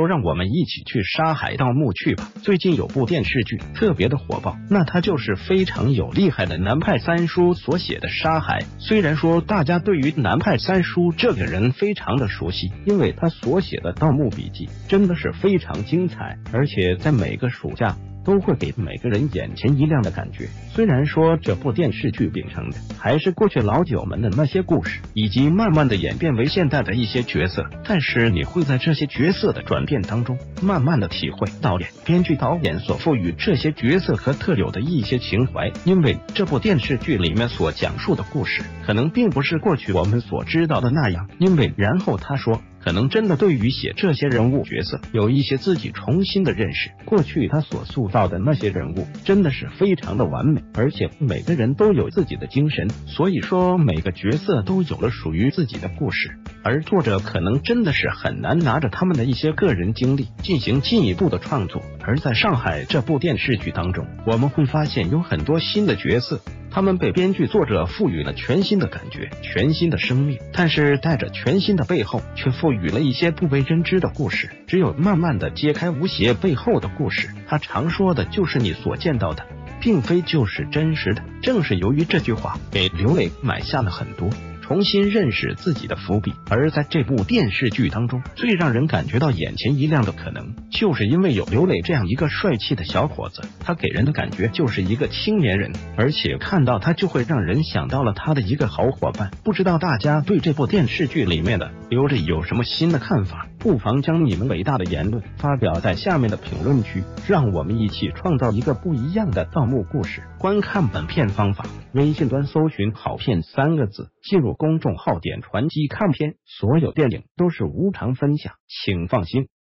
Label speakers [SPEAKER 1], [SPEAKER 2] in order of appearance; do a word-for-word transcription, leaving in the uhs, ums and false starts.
[SPEAKER 1] 让我们一起去沙海盗墓去吧。最近有部电视剧特别的火爆，那它就是非常有厉害的南派三叔所写的沙海。虽然说大家对于南派三叔这个人非常的熟悉，因为他所写的盗墓笔记真的是非常精彩，而且在每个暑假都会给每个人眼前一亮的感觉。虽然说这部电视剧秉承的还是过去老九们的那些故事，以及慢慢的演变为现代的一些角色，但是你会在这些角色的转变当中，慢慢的体会导演、编剧、导演所赋予这些角色和特有的一些情怀。因为这部电视剧里面所讲述的故事，可能并不是过去我们所知道的那样。因为然后他说，可能真的对于写这些人物角色有一些自己重新的认识。过去他所塑造的那些人物真的是非常的完美，而且每个人都有自己的精神，所以说每个角色都有了属于自己的故事，而作者可能真的是很难拿着他们的一些个人经历进行进一步的创作。而在上海这部电视剧当中，我们会发现有很多新的角色，他们被编剧作者赋予了全新的感觉、全新的生命，但是带着全新的背后，却赋予了一些不为人知的故事。只有慢慢的揭开吴邪背后的故事，他常说的就是你所见到的并非就是真实的。正是由于这句话，给刘磊埋下了很多重新认识自己的伏笔。而在这部电视剧当中，最让人感觉到眼前一亮的，可能就是因为有刘磊这样一个帅气的小伙子，他给人的感觉就是一个青年人，而且看到他就会让人想到了他的一个好伙伴。不知道大家对这部电视剧里面的刘磊有什么新的看法？不妨将你们伟大的言论发表在下面的评论区，让我们一起创造一个不一样的盗墓故事。观看本片方法：微信端搜寻好片三个字，进入公众号点传机看片，所有电影都是无偿分享，请放心，